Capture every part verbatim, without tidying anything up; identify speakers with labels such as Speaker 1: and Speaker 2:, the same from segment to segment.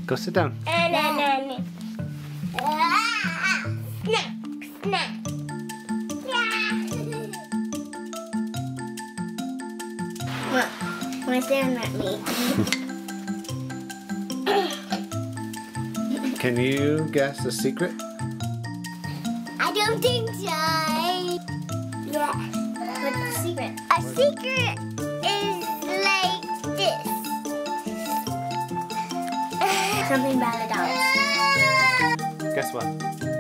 Speaker 1: Go sit down.
Speaker 2: Snack, snack. What? Why staring at me?
Speaker 1: Can you guess a secret?
Speaker 2: I don't think so. Yeah. What's the secret? A secret is like this. Something about a dog.
Speaker 1: Guess what?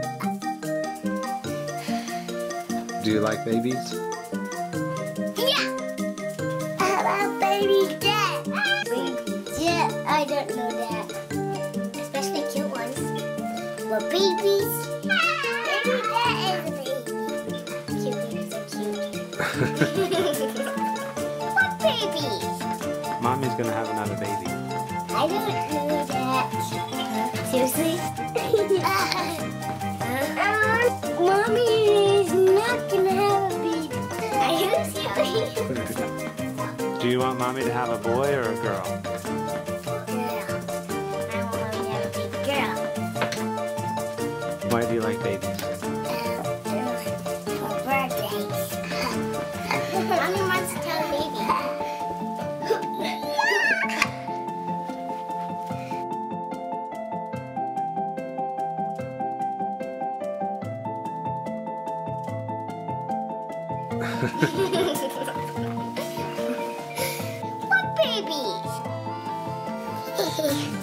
Speaker 1: Do you like babies?
Speaker 2: Yeah. How about baby jet? Baby jet. I don't know that. Especially cute ones. Well, babies. Baby jet is a baby. Cute babies are cute. What babies?
Speaker 1: Mommy's gonna have another baby.
Speaker 2: I don't know that. Seriously? uh, Mommy is not gonna have a baby. Are you serious?
Speaker 1: Do you want Mommy to have a boy or a girl?
Speaker 2: Girl. I want Mommy to have a baby girl.
Speaker 1: Why do you like babies?
Speaker 2: Uh, for birthdays. Mommy wants to have a baby. What babies?